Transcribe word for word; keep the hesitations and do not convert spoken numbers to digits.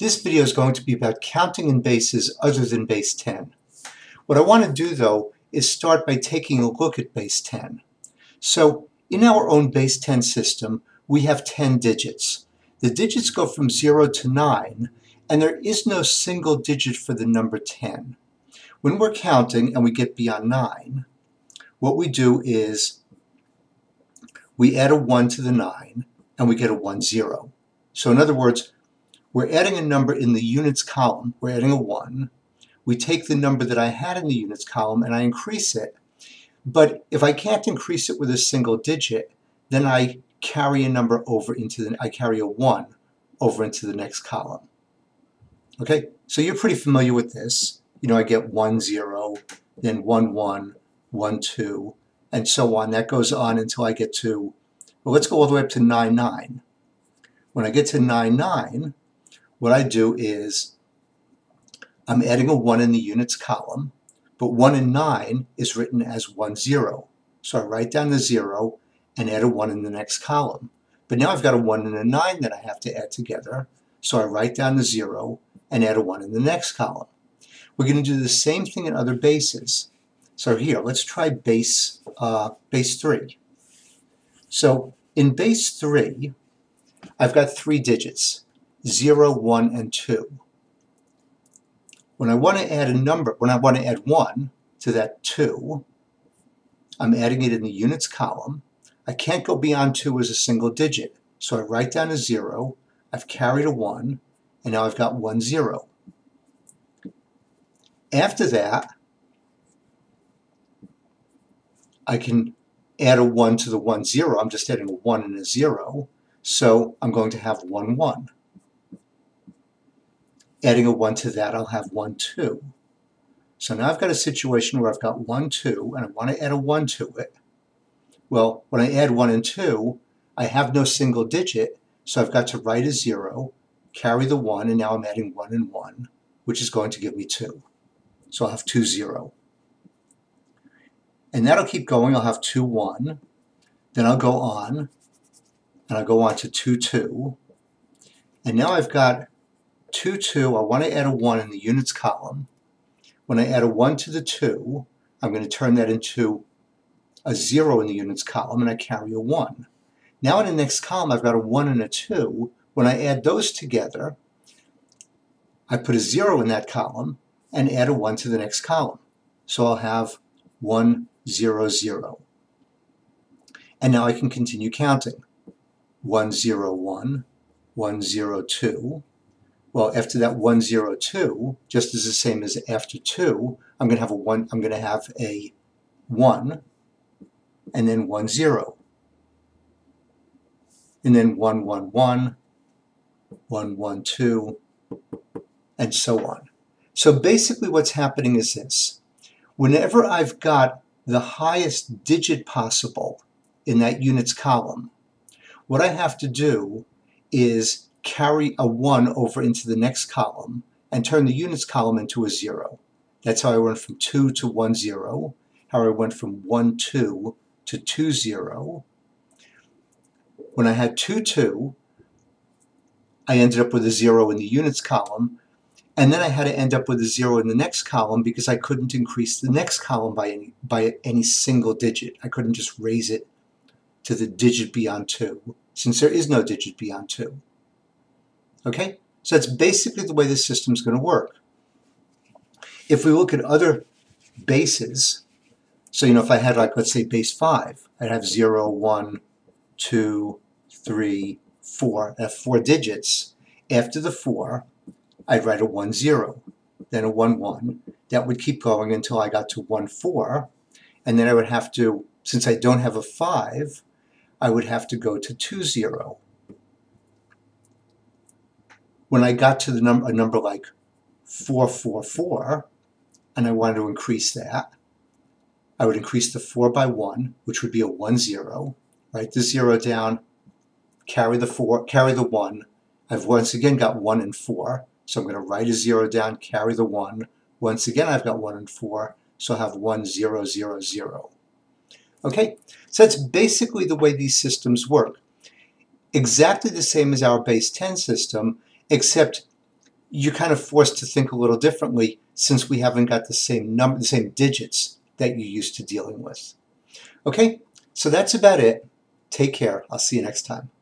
This video is going to be about counting in bases other than base ten. What I want to do though is start by taking a look at base ten. So in our own base ten system we have ten digits. The digits go from zero to nine and there is no single digit for the number ten. When we're counting and we get beyond nine, what we do is we add a one to the nine and we get a one zero. So in other words, we're adding a number in the units column, we're adding a one. We take the number that I had in the units column and I increase it. But if I can't increase it with a single digit, then I carry a number over into the, I carry a one over into the next column. Okay, so you're pretty familiar with this. You know, I get one zero, then one one, one two, and so on. That goes on until I get to, well, let's go all the way up to nine nine. When I get to nine nine, what I do is I'm adding a one in the units column, but one and nine is written as one zero. So I write down the zero and add a one in the next column. But now I've got a one and a nine that I have to add together. So I write down the zero and add a one in the next column. We're going to do the same thing in other bases. So here, let's try base, uh, base three. So in base three, I've got three digits, zero, one, and two. When I want to add a number, when I want to add one to that two, I'm adding it in the units column. I can't go beyond two as a single digit. So I write down a zero, I've carried a one, and now I've got one zero. After that, I can add a one to the one zero. I'm just adding a one and a zero. So I'm going to have one one. Adding a one to that, I'll have one two. So now I've got a situation where I've got one two, and I want to add a one to it. Well, when I add one and two, I have no single digit, so I've got to write a zero, carry the one, and now I'm adding one and one, which is going to give me two. So I'll have two zero. And that'll keep going. I'll have two one. Then I'll go on, and I'll go on to two two. And now I've got two two. I want to add a one in the units column. When I add a one to the two, I'm going to turn that into a zero in the units column, and I carry a one. Now in the next column, I've got a one and a two. When I add those together, I put a zero in that column and add a one to the next column. So I'll have one zero zero. And now I can continue counting. one zero one, one zero two. Well, after that one zero two, just as the same as after two, I'm going to have a one. I'm going to have a one, and then one zero, and then one one one, one one two, and so on. So basically, what's happening is this: whenever I've got the highest digit possible in that units column, what I have to do is carry a one over into the next column and turn the units column into a zero. That's how I went from two to one zero, how I went from one two to two zero. When I had two two, I ended up with a zero in the units column, and then I had to end up with a zero in the next column because I couldn't increase the next column by any, by any single digit. I couldn't just raise it to the digit beyond two, since there is no digit beyond two. Okay, so that's basically the way this system is going to work. If we look at other bases, so you know, if I had like, let's say base five, I'd have zero, one, two, three, four. I have four digits. After the four, I'd write a one zero, then a one one. That would keep going until I got to one four, and then I would have to, since I don't have a five, I would have to go to two zero. When I got to the number, a number like four four four, and I wanted to increase that, I would increase the four by one, which would be a one zero. Write the zero down, carry the four, carry the one. I've once again got one and four, so I'm going to write a zero down, carry the one. Once again, I've got one and four, so I'll have one zero zero zero. Okay, so that's basically the way these systems work. Exactly the same as our base ten system, except you're kind of forced to think a little differently since we haven't got the same number, the same digits that you're used to dealing with. Okay, so that's about it. Take care. I'll see you next time.